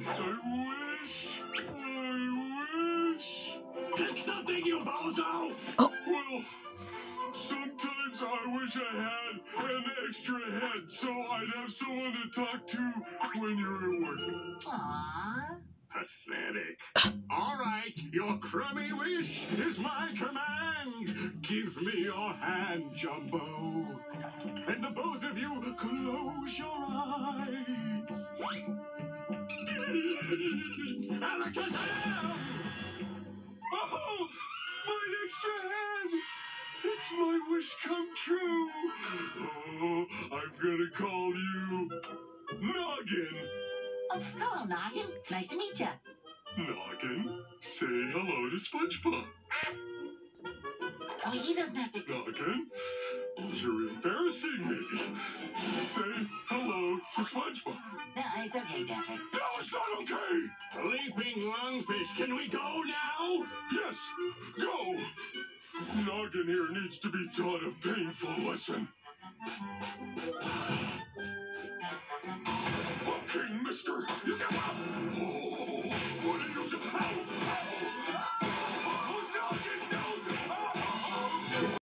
I wish. Pick something, you bozo! Oh. Well, sometimes I wish I had an extra head so I'd have someone to talk to when you're at work. Aww. Pathetic. All right, your crummy wish is my command. Give me your hand, Jumbo. And the both of you, close your eyes. Alakazam! Oh, my extra hand! It's my wish come true. Oh, I'm gonna call you Noggin. Oh, hello, Noggin. Nice to meet you. Noggin, say hello to SpongeBob. Oh, he doesn't have to. Noggin, you're embarrassing me. Say hello to SpongeBob. No, it's okay, Patrick. No, it's not okay. Leaping lungfish, can we go now? Yes, go. Noggin here needs to be taught a painful lesson.